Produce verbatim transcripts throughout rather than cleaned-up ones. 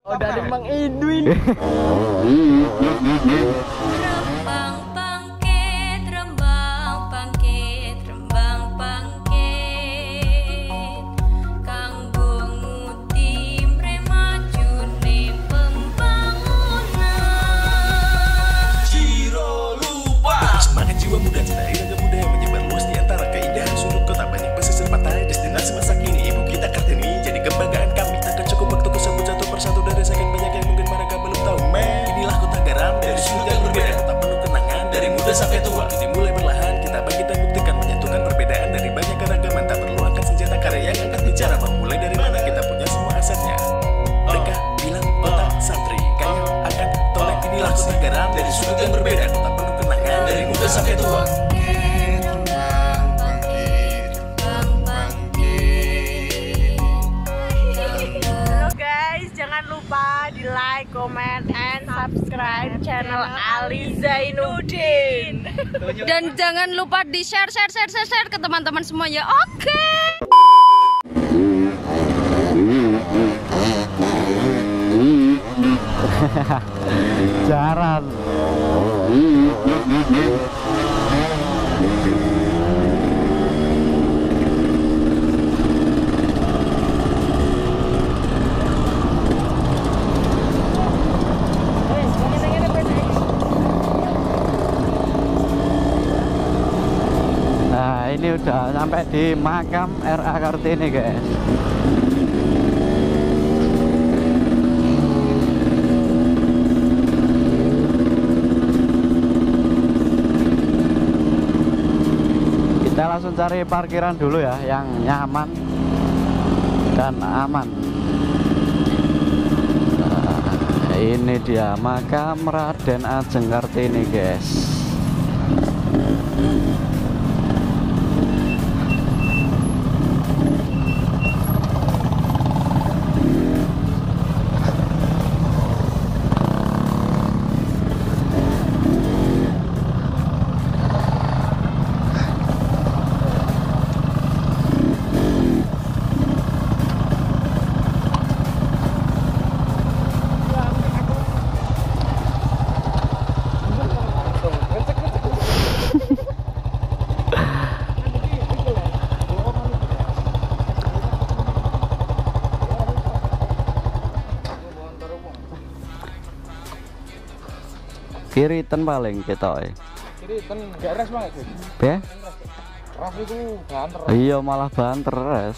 Oh, dari Mang Edwin. Rembang bangkit, rembang bangkit, rembang bangkit. Kanggo nguti mremajune pembangunan. Ciro lupa semangat jiwa muda, cita irama muda yang menyebar luas di antara keindahan sudut kota. Banyak pesisir pantai, destinasi masa kini. Ibu kita Kartini jadi kebanggaan kami. Takkan cukup waktu kusebut satu persatu dari sekian banyak yang mungkin mereka belum tahu. Men, inilah kota garam dari sudut yang berbeda, kota penuh kenangan dari muda sampai tua. Dimulai perlahan kita bangkit dan buktikan, menyatukan perbedaan dari banyak keragaman. Tak perlu angkat senjata karya yang angkat bicara. Memulai dari mana kita punya semua asetnya. Mereka bilang kota santri, kaya angkat tolek. Inilah kota garam dari sudut yang berbeda, kota penuh kenangan dari muda sampai tua. Jangan lupa di like, comment, and subscribe channel Ali Zainuddin. Dan jangan lupa di share share share share, share ke teman-teman semua ya. Oke. Jaran. Nah, ini udah sampai di makam R A Kartini, guys. Kita langsung cari parkiran dulu ya yang nyaman dan aman. Nah, ini dia makam Raden Ajeng Kartini, guys. Kiri ten paling kita eh. Kiri ten gak res banget sih. Ya? Ras itu banter. Iya malah banter res.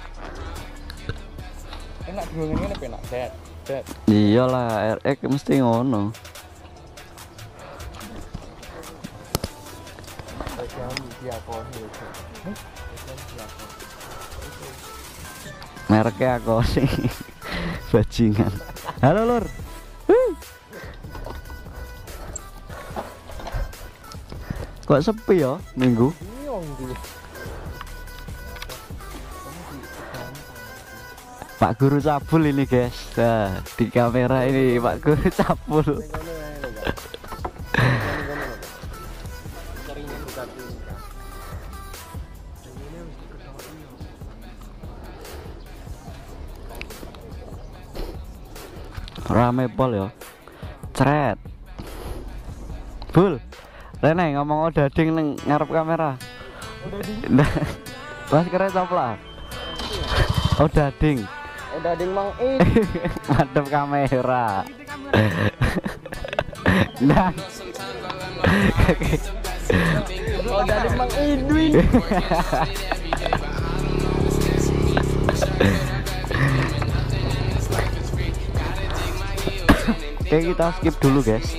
Enak dulu ngene penak det. Det. Iyalah R X mesti ngono. Mereknya aku sih. Bajingan. Halo Lur. Huh. Kok sepi ya minggu? Pak Guru cabul ini, guys. Nah, di kamera ini Pak Guru cabul. Rame pol ya. Cret. Bul. Rene ngomong odading neng ngarep kamera. Nah, mas keren copla. Odading. Odading Mang Id. Madep kamera. Nah. Odading Mang Edwin. Oke, kita skip dulu, guys.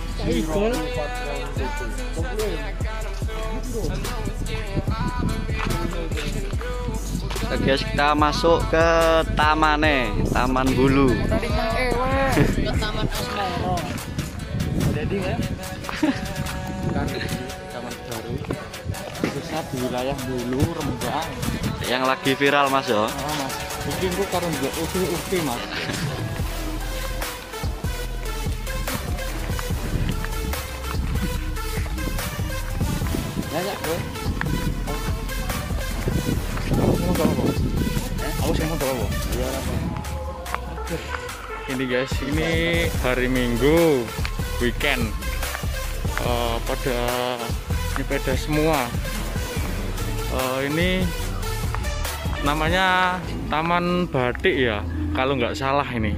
Oke guys, kita masuk ke tamannya, Taman Bulu. Taman Asmoro. Odading ya. Kan taman baru. Pusat di wilayah Bulu, Rembang. Yang lagi viral Mas yo. Oh, Mas. Mungkin gua karo ndelok upi-upi, Mas. Banyak, Bro. Aku sing mau tahu. Aku sing mau tahu. Iya, Ini guys, ini hari Minggu weekend. Uh, pada sepeda semua. Uh, ini namanya Taman Batik ya, kalau nggak salah ini.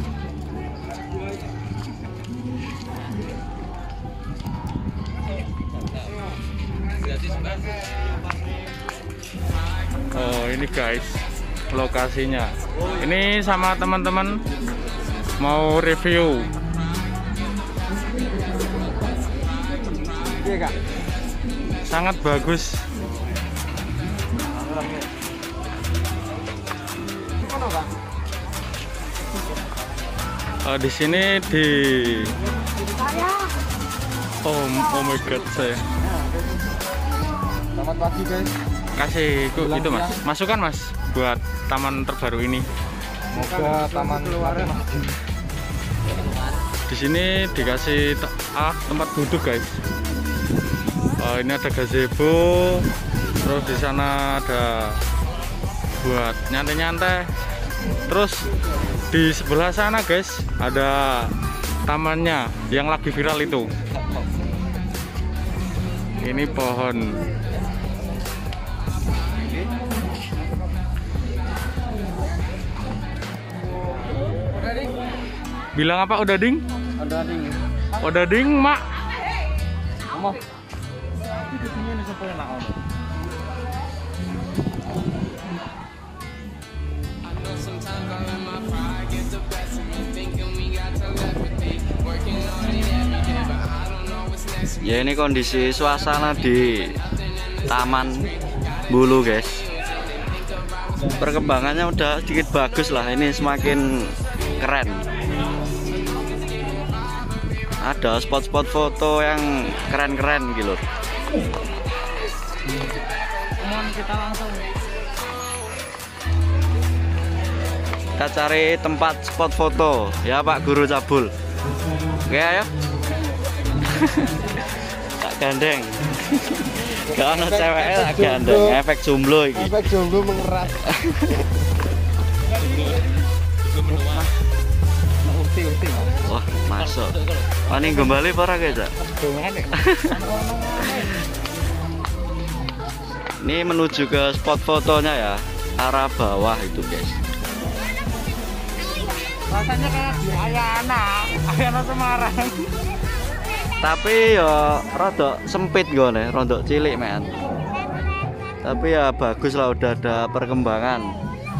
Oh ini guys lokasinya. Ini sama teman-teman mau review. Sangat bagus. Uh, di sini di oh, oh my god saya. Selamat pagi guys. Kasih itu, itu mas, masukan mas buat taman terbaru ini. Semoga taman keluaran. Di sini dikasih te ah, tempat duduk guys. Uh, ini ada gazebo, terus di sana ada buat nyantai-nyantai. Terus di sebelah sana guys ada tamannya yang lagi viral itu. Ini pohon. Bilang apa udah ding? Udah ding. Udah ding, Mak. Omong. Itu dingin ini sampai enak. Ya ini kondisi suasana di Taman Bulu guys. Perkembangannya udah sedikit bagus lah, ini semakin keren. Ada spot-spot foto yang keren-keren gitu. Kita langsung. Kita cari tempat spot foto ya Pak Guru Cabul. Oke ayo. Tak gandeng. Gak ada ceweknya tak gandeng. Efek jomblo iki. Efek jomblo mengeras. Wah masuk. Paling kembali para guys. Ini menuju ke spot fotonya ya, arah bawah itu guys. Rasanya kayak di Ayana, Ayana Semarang. Tapi ya rada sempit gone, rada cilik men. Tapi ya bagus lah, udah ada perkembangan.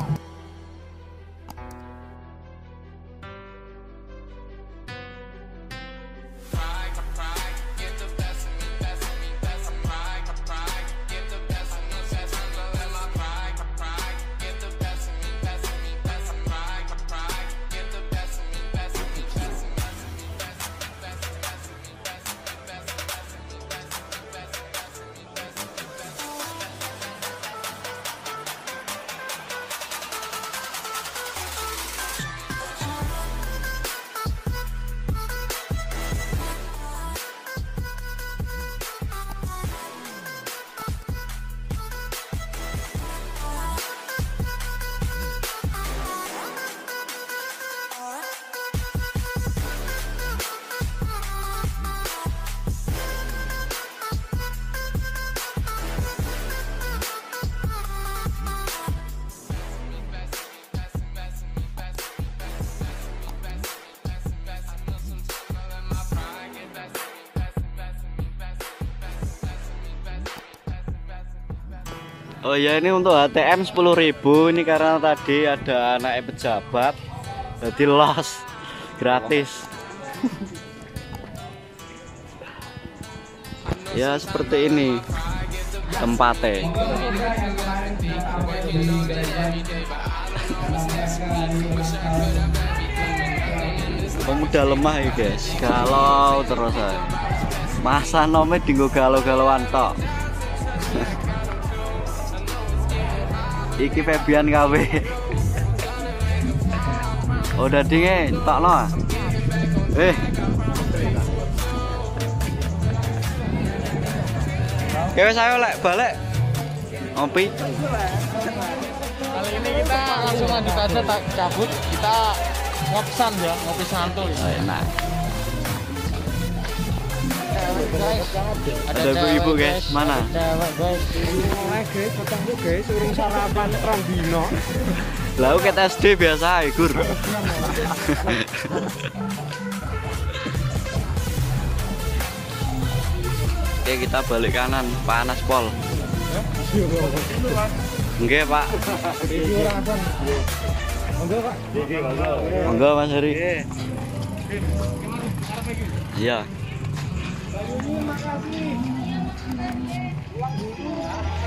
Oh ya, ini untuk H T M sepuluh ribu ini karena tadi ada anak pejabat jadi los gratis. Ya seperti ini tempatnya. Pemuda lemah ya guys, galau terus aja. Masa nome dinggo galau-galauan tok. Iki Febian K W. Udah dingin, tak no. Eh. Oke, saya lek balik. Ngopi. Kali ini kita langsung lanjut aja tak cabut. Kita ngopisan ya, ngopi santuy. Oh, enak. Ada Ada ibu-ibu guys, mana? Cewek guys. Mulai guys, ketemu guys, urung sarapan rong dino. Lalu kita S D biasa ae, Gur. Oke, kita balik kanan, panas pol. Enggak, Pak. Monggo, Pak. Monggo, Mas Heri. Iya.